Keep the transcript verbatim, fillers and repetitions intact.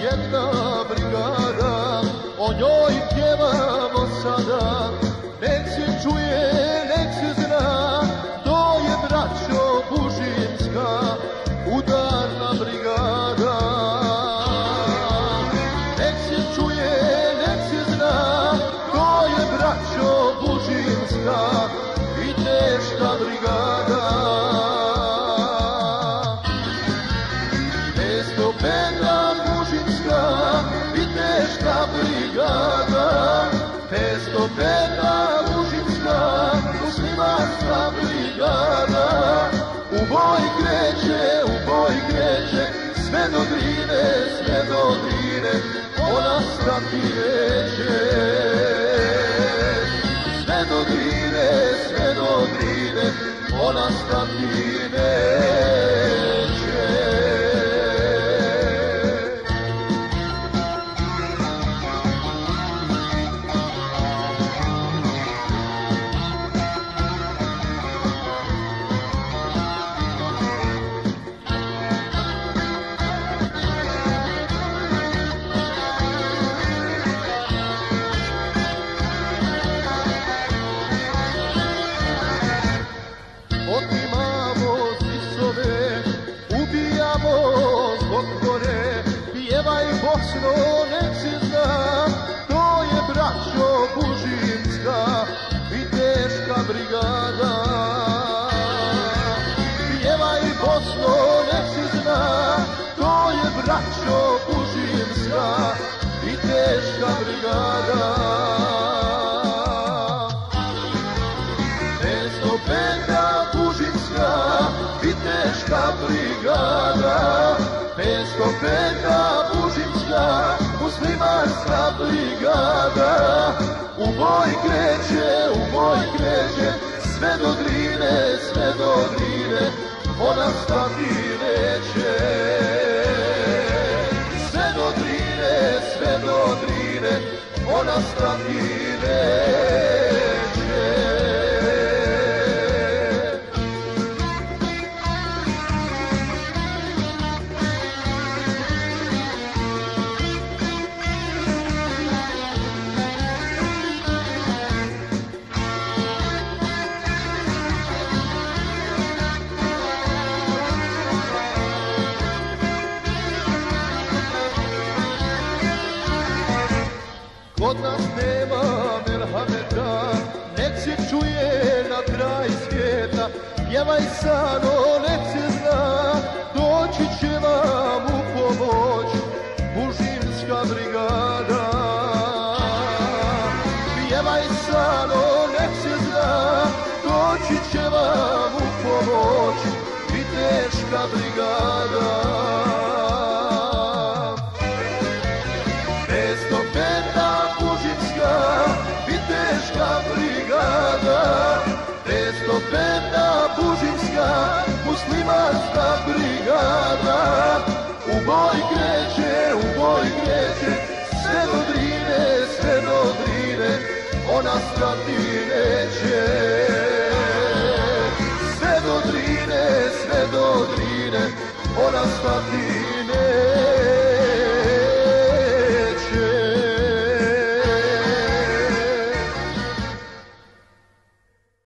jedna brigada, o njoj pjevamo sada. Nek se čuje, nek se zna, to je braćo Bužinska, udarna brigada. Nek se čuje, nek se zna, to je braćo Bužinska i teška brigada. Petstopeta Bužinska i teška brigada. Petstopeta Bužinska, muslimanska brigada. U boj kreće, u boj kreće, sve do Drine, sve do Drine, ona stati neće. Sve do Drine, sve do Drine, ona stati neće. Otimamo zisove, ubijamo doktore, pjevaj Bosno, nek se zna, to je braćo Bužinska i teška brigada. Pjevaj Bosno, nek se zna, to je braćo Bužinska i teška brigada. Petstopeta Bužinska i teška brigada. Petstopeta Bužinska, muslimanska brigada. U boj kreće, u boj kreće, sve do Drine, sve do Drine, ona stati neće. Sve do Drine, sve do Drine, ona stati neće. Kod nas nema merhameta, nek se čuje na kraj svijeta. Pjevaj Sano, nek se zna, doći će vam u pomoć Bužinska brigada. Pjevaj Sano, nek se zna, doći će vam u pomoć i teška brigada. Petstopeta Bužinska i teška brigada. Petstopeta Bužinska, muslimanska brigada. U boj kreće, u boj kreće, sve do Drine, sve do Drine, ona stati neće. Sve do Drine, sve do Drine, ona stati